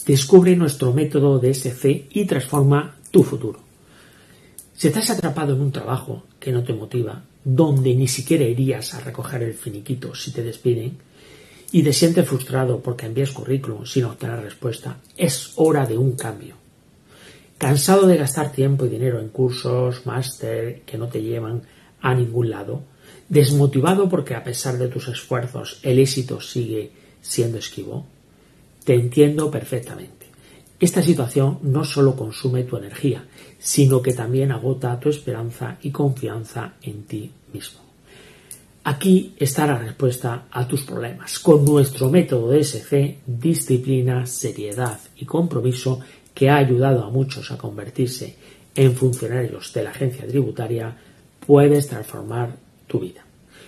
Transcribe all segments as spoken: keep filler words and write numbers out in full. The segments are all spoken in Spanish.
Descubre nuestro método D S C y transforma tu futuro. Si estás atrapado en un trabajo que no te motiva, donde ni siquiera irías a recoger el finiquito si te despiden, y te sientes frustrado porque envías currículum sin obtener respuesta, es hora de un cambio. ¿Cansado de gastar tiempo y dinero en cursos, máster que no te llevan a ningún lado? ¿Desmotivado porque a pesar de tus esfuerzos el éxito sigue siendo esquivo? Te entiendo perfectamente. Esta situación no solo consume tu energía, sino que también agota tu esperanza y confianza en ti mismo. Aquí está la respuesta a tus problemas. Con nuestro método D S C, disciplina, seriedad y compromiso, que ha ayudado a muchos a convertirse en funcionarios de la agencia tributaria, puedes transformar tu vida.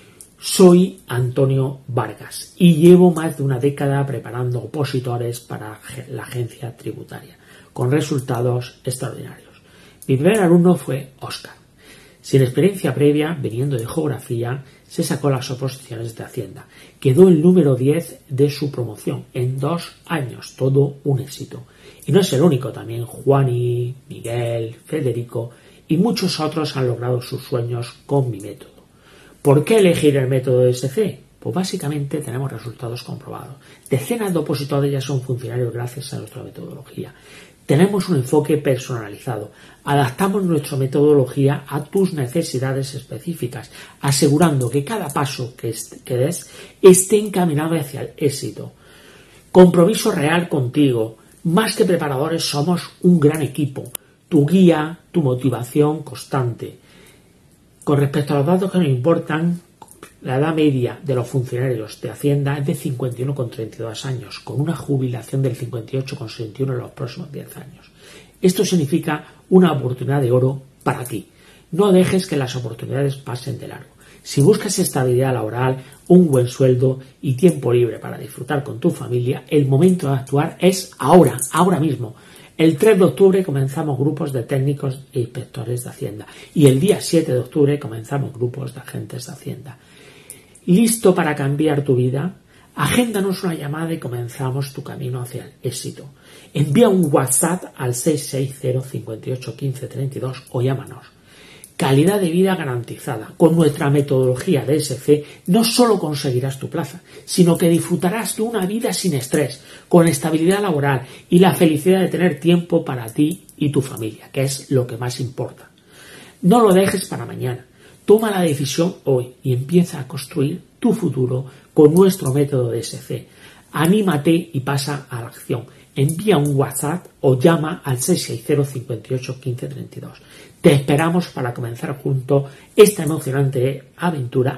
Soy Antonio Vargas y llevo más de una década preparando opositores para la agencia tributaria, con resultados extraordinarios. Mi primer alumno fue Óscar. Sin experiencia previa, viniendo de geografía, se sacó las oposiciones de Hacienda. Quedó el número diez de su promoción en dos años, todo un éxito. Y no es el único, también Juani, Miguel, Federico y muchos otros han logrado sus sueños con mi método. ¿Por qué elegir el método D S C? Pues básicamente tenemos resultados comprobados. Decenas de opositores ya son funcionarios gracias a nuestra metodología. Tenemos un enfoque personalizado. Adaptamos nuestra metodología a tus necesidades específicas, asegurando que cada paso que, que des esté encaminado hacia el éxito. Compromiso real contigo. Más que preparadores somos un gran equipo. Tu guía, tu motivación constante. Con respecto a los datos que nos importan, la edad media de los funcionarios de Hacienda es de cincuenta y uno coma treinta y dos años, con una jubilación del cincuenta y ocho coma sesenta y uno en los próximos diez años. Esto significa una oportunidad de oro para ti. No dejes que las oportunidades pasen de largo. Si buscas estabilidad laboral, un buen sueldo y tiempo libre para disfrutar con tu familia, el momento de actuar es ahora, ahora mismo. El tres de octubre comenzamos grupos de técnicos e inspectores de Hacienda y el día siete de octubre comenzamos grupos de agentes de Hacienda. ¿Listo para cambiar tu vida? Agéndanos una llamada y comenzamos tu camino hacia el éxito. Envía un WhatsApp al seis seis cero, cinco ocho, uno cinco tres dos o llámanos. Calidad de vida garantizada. Con nuestra metodología D S C no solo conseguirás tu plaza, sino que disfrutarás de una vida sin estrés, con estabilidad laboral y la felicidad de tener tiempo para ti y tu familia, que es lo que más importa. No lo dejes para mañana. Toma la decisión hoy y empieza a construir tu futuro con nuestro método D S C. Anímate y pasa a la acción. Envía un WhatsApp o llama al seis seis cero, cinco ocho, uno cinco tres dos. Te esperamos para comenzar juntos esta emocionante aventura.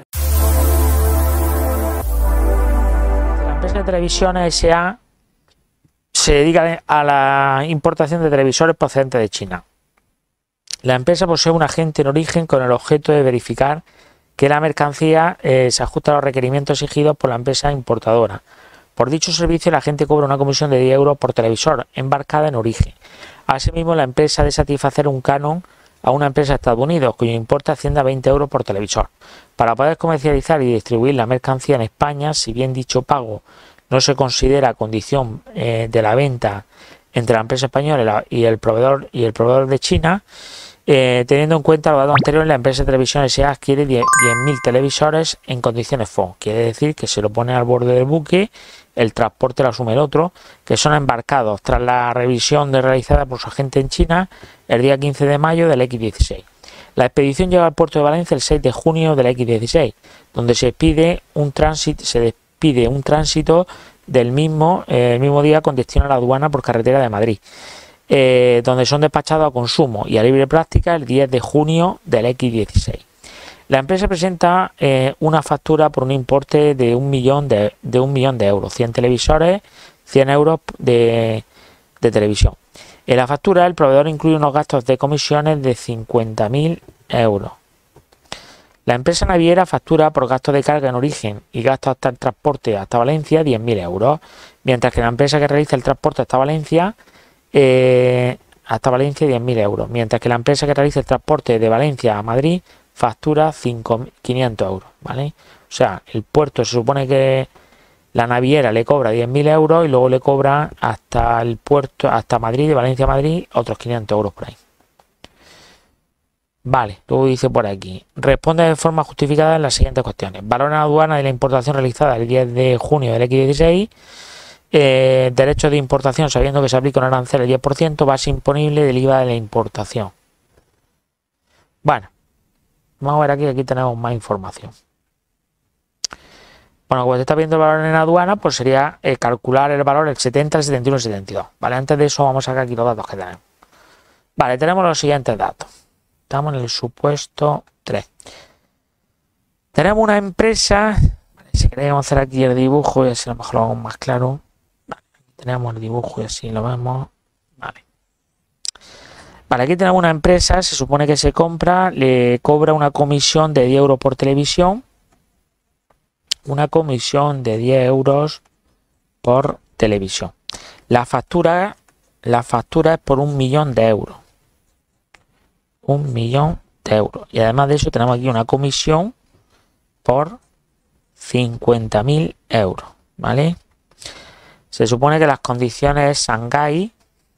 La empresa de televisión S A se dedica a la importación de televisores procedentes de China. La empresa posee un agente en origen con el objeto de verificar que la mercancía eh, se ajusta a los requerimientos exigidos por la empresa importadora. Por dicho servicio, la agente cobra una comisión de diez euros por televisor embarcada en origen. Asimismo, la empresa debe satisfacer un canon a una empresa de Estados Unidos, cuyo importe asciende a veinte euros por televisor. Para poder comercializar y distribuir la mercancía en España, si bien dicho pago no se considera condición eh, de la venta entre la empresa española y el proveedor y el proveedor de China, eh, teniendo en cuenta los datos anteriores, la empresa de televisión S A adquiere diez mil televisores en condiciones F O M. Quiere decir que se lo pone al borde del buque, el transporte lo asume el otro, que son embarcados tras la revisión de realizada por su agente en China el día quince de mayo del equis dieciséis. La expedición llega al puerto de Valencia el seis de junio del equis dieciséis, donde se pide un tránsito, se despide un tránsito del mismo, eh, el mismo día con destino a la aduana por carretera de Madrid, eh, donde son despachados a consumo y a libre práctica el diez de junio del equis dieciséis. La empresa presenta eh, una factura por un importe de un millón de, de un millón de euros, cien televisores, cien euros de, de televisión. En la factura el proveedor incluye unos gastos de comisiones de cincuenta mil euros. La empresa naviera factura por gastos de carga en origen y gastos hasta el transporte hasta Valencia diez mil euros, mientras que la empresa que realiza el transporte hasta Valencia eh, hasta Valencia diez mil euros, mientras que la empresa que realiza el transporte de Valencia a Madrid factura quinientos euros, ¿vale? O sea, el puerto se supone que La naviera le cobra diez mil euros y luego le cobra hasta el puerto, hasta Madrid, de Valencia a Madrid, otros quinientos euros por ahí. Vale, luego dice por aquí, responde de forma justificada en las siguientes cuestiones. Valor en aduana de la importación realizada el diez de junio del equis dieciséis. Eh, derechos de importación sabiendo que se aplica un arancel del diez por ciento, base imponible del I V A de la importación. Bueno, vamos a ver aquí, aquí tenemos más información. Bueno, cuando se está viendo el valor en aduana, pues sería eh, calcular el valor el setenta, el setenta y uno, el setenta y dos. Vale, antes de eso vamos a sacar aquí los datos que tenemos. Vale, tenemos los siguientes datos. Estamos en el supuesto tres. Tenemos una empresa, vale, si queremos hacer aquí el dibujo y así a lo mejor lo vamos más claro. Vale, aquí tenemos el dibujo y así lo vemos. Vale. Vale, aquí tenemos una empresa, se supone que se compra, le cobra una comisión de diez euros por televisión. Una comisión de diez euros por televisión. La factura, la factura es por un millón de euros. Un millón de euros. Y además de eso tenemos aquí una comisión por cincuenta mil euros. ¿Vale? Se supone que las condiciones es Shanghái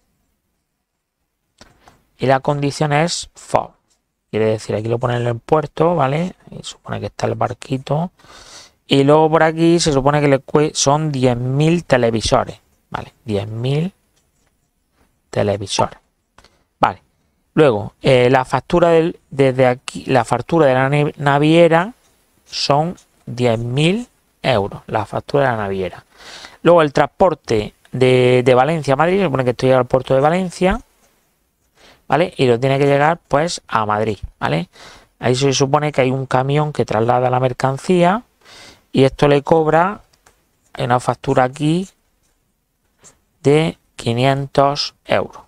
y la condición es F O B. Quiere decir, aquí lo ponen en el puerto, ¿vale? Y supone que está el barquito. Y luego por aquí se supone que le son diez mil televisores. ¿Vale? diez mil televisores. Vale. Luego, eh, la factura del, desde aquí, la factura de la naviera son diez mil euros. La factura de la naviera. Luego el transporte de, de Valencia a Madrid, se supone que esto llega al puerto de Valencia, ¿vale? Y lo tiene que llegar pues a Madrid, ¿vale? Ahí se supone que hay un camión que traslada la mercancía y esto le cobra una factura aquí de quinientos euros.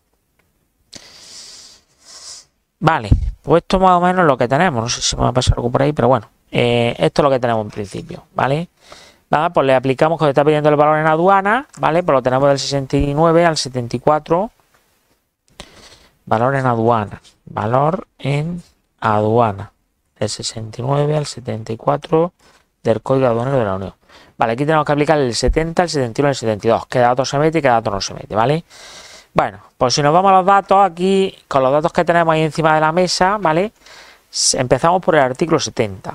Vale, pues esto más o menos es lo que tenemos. No sé si me va a pasar algo por ahí, pero bueno, eh, esto es lo que tenemos en principio, ¿vale? Nada, pues le aplicamos que está pidiendo el valor en aduana, ¿vale? Pues lo tenemos del sesenta y nueve al setenta y cuatro. Valor en aduana. Valor en aduana. Del sesenta y nueve al setenta y cuatro del Código Aduanero de la Unión. Vale, aquí tenemos que aplicar el setenta, el setenta y uno y el setenta y dos. ¿Qué dato se mete y qué dato no se mete? ¿Vale? Bueno, pues si nos vamos a los datos, aquí con los datos que tenemos ahí encima de la mesa, ¿vale? Empezamos por el artículo setenta.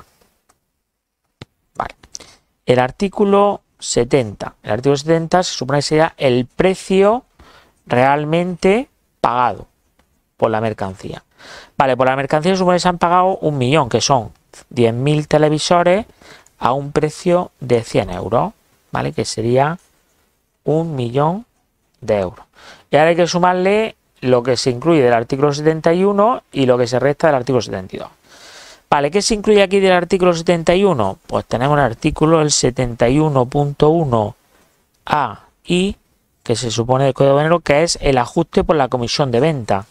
Vale. El artículo setenta. El artículo setenta se supone que sería el precio realmente pagado por la mercancía. Vale, por la mercancía se supone que se han pagado un millón, que son diez mil televisores a un precio de cien euros, ¿vale? Que sería un millón de euros. Y ahora hay que sumarle lo que se incluye del artículo setenta y uno y lo que se resta del artículo setenta y dos. Vale, ¿qué se incluye aquí del artículo setenta y uno? Pues tenemos el artículo el setenta y uno punto uno A y que se supone del Código Aduanero, que es el ajuste por la comisión de venta.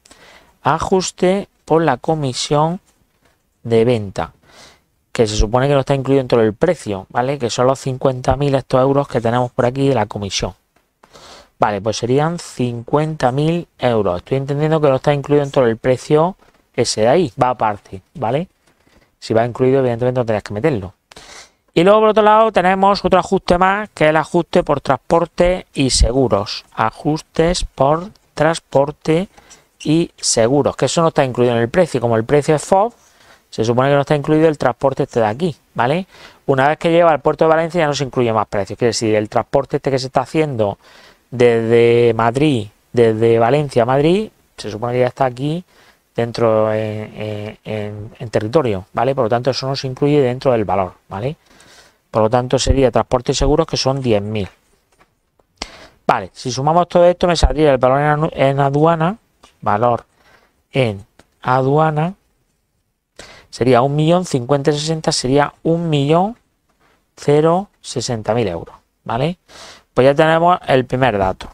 Ajuste por la comisión de venta, que se supone que no está incluido dentro del precio, ¿vale? Que son los cincuenta mil estos euros que tenemos por aquí de la comisión. Vale, pues serían cincuenta mil euros. Estoy entendiendo que no está incluido dentro del precio ese de ahí, va aparte, ¿vale? Si va incluido, evidentemente no tenés que meterlo. Y luego por otro lado tenemos otro ajuste más, que es el ajuste por transporte y seguros. Ajustes por transporte y seguros, que eso no está incluido en el precio. Como el precio es F O B, se supone que no está incluido el transporte este de aquí, ¿vale? Una vez que llega al puerto de Valencia ya no se incluye más precios. Quiere decir, el transporte este que se está haciendo desde Madrid, desde Valencia a Madrid, se supone que ya está aquí dentro en, en, en territorio, ¿vale? Por lo tanto, eso no se incluye dentro del valor, ¿vale? Por lo tanto, sería transporte y seguros, que son diez mil. Vale, si sumamos todo esto, me saldría el valor en, en aduana, valor en aduana, sería un millón cincuenta y sesenta, sería un millón cero sesenta mil euros, ¿vale? Pues ya tenemos el primer dato.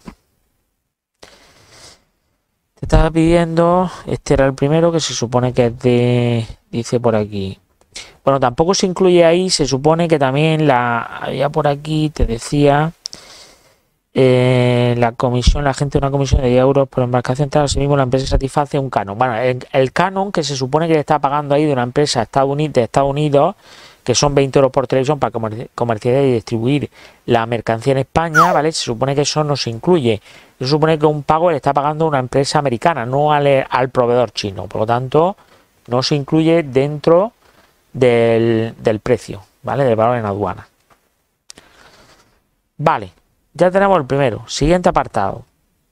Te estaba pidiendo, este era el primero, que se supone que es de, dice por aquí. Bueno, tampoco se incluye ahí, se supone que también la había por aquí, te decía, eh, la comisión, la gente de una comisión de diez euros por embarcación, tal, así mismo la empresa satisface un canon. Bueno, el, el canon que se supone que le está pagando ahí de una empresa de Estados Unidos, de Estados Unidos, que son veinte euros por televisión para comercializar y distribuir la mercancía en España, ¿vale? Se supone que eso no se incluye. Se supone que un pago le está pagando una empresa americana, no al, al proveedor chino. Por lo tanto, no se incluye dentro del, del precio, ¿vale? Del valor en aduana. Vale, ya tenemos el primero. Siguiente apartado.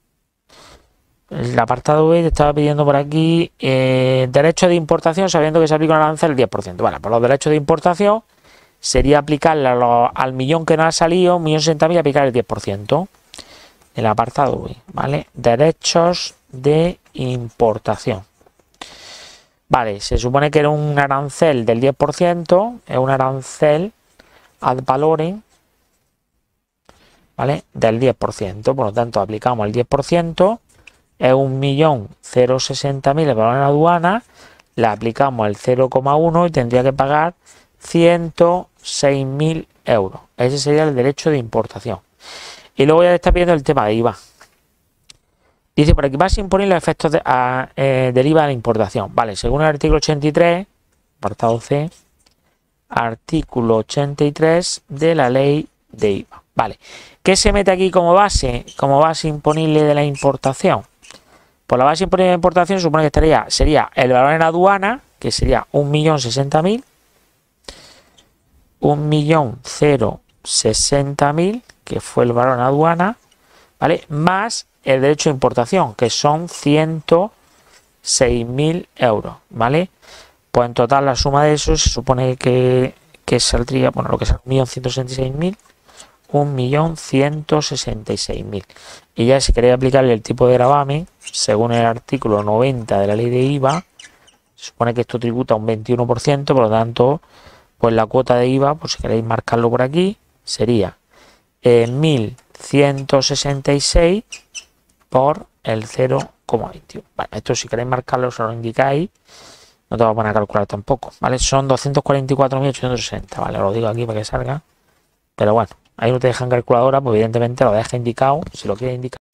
El apartado B te estaba pidiendo por aquí eh, derecho de importación sabiendo que se aplica un arancel del diez por ciento. Vale, por los derechos de importación sería aplicarle a lo, al millón que no ha salido, un millón sesenta mil, aplicar el diez por ciento. El apartado B, ¿vale? Derechos de importación. Vale, se supone que era un arancel del diez por ciento, es un arancel ad valorem, ¿vale? Del diez por ciento, por lo tanto aplicamos el diez por ciento. Es un millón sesenta mil el valor en aduana, le aplicamos el cero coma uno y tendría que pagar ciento seis mil euros. Ese sería el derecho de importación. Y luego ya está pidiendo el tema de I V A. Dice por aquí, vas a imponer los efectos de, a, eh, del I V A a la importación. Vale, según el artículo ochenta y tres, apartado C, artículo ochenta y tres de la ley de I V A. Vale, ¿qué se mete aquí como base? Como base imponible de la importación. Por la base imponible de la importación supone que estaría, sería el valor en aduana, que sería un millón sesenta mil, un millón sesenta mil, que fue el valor en aduana, ¿vale? Más el derecho de importación, que son ciento seis mil euros, ¿vale? Pues en total la suma de eso se supone que, que saldría, bueno, lo que es un millón ciento sesenta y seis mil, un millón ciento sesenta y seis mil. Y ya si queréis aplicarle el tipo de gravamen, según el artículo noventa de la ley de I V A, se supone que esto tributa un veintiuno por ciento, por lo tanto, pues la cuota de I V A, pues si queréis marcarlo por aquí, sería eh, mil ciento sesenta y seis por el cero coma veintiuno. Vale, esto si queréis marcarlo, se lo indicáis. No te voy a poner a calcular tampoco, ¿vale? Son doscientos cuarenta y cuatro mil ochocientos sesenta, ¿vale? Os lo digo aquí para que salga. Pero bueno, ahí no te dejan calculadora, pues evidentemente lo deja indicado, si lo quieres indicar.